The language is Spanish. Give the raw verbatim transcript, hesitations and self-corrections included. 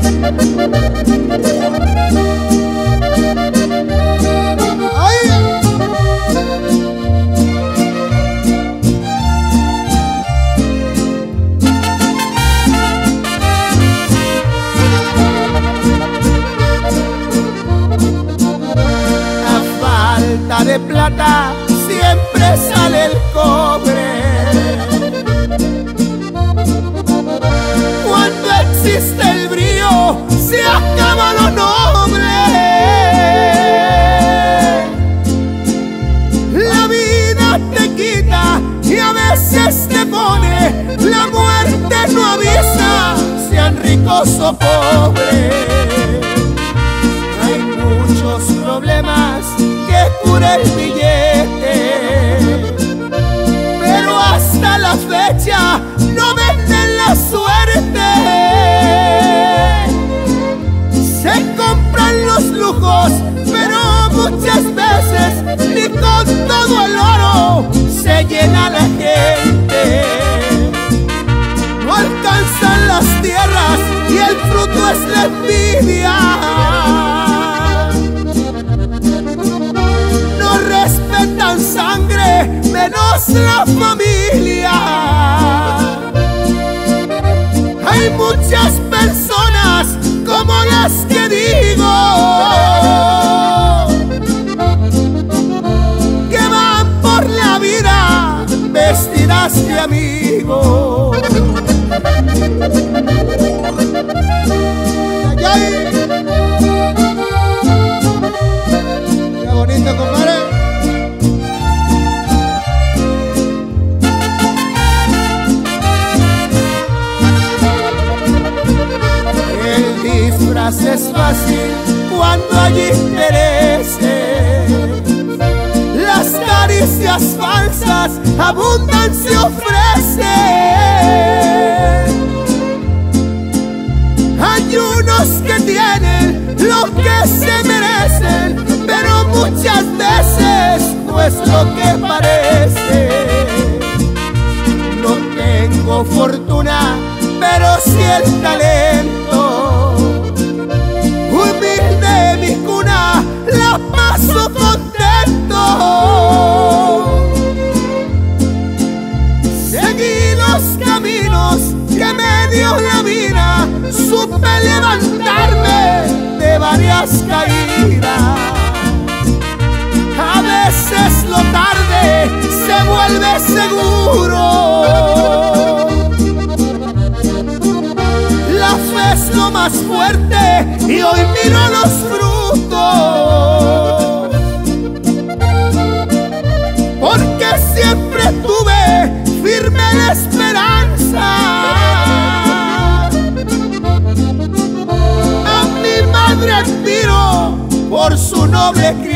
De plata siempre sale el cobre. Cuando existe el brío se acaba lo noble. La vida te quita y a veces te pone. La muerte no avisa, sean ricos o pobres. Hay muchos problemas que cura el billete, pero hasta la fecha no venden la suerte. Se compran los lujos, pero muchas veces ni con todo el oro se llena la gente. No alcanzan las tierras y el fruto es la envidia. Respetan sangre, menos la familia. Hay muchas personas como las que digo, que van por la vida vestidas de amigo. Ay, ay. Qué bonito, compadre. Es fácil cuando hay intereses. Las caricias falsas abundan, se ofrecen. Hay unos que tienen lo que se merecen, pero muchas veces no es lo que parece. No tengo fortuna, pero sí el talento. Humilde mi cuna, la paso contento. Seguí los caminos que me dio la vida, supe levantarme de varias caídas. A veces lo tarde se vuelve seguro. La fe es lo más fuerte y hoy miro los frutos, porque siempre tuve firme la esperanza. A mi madre admiro por su noble crianza.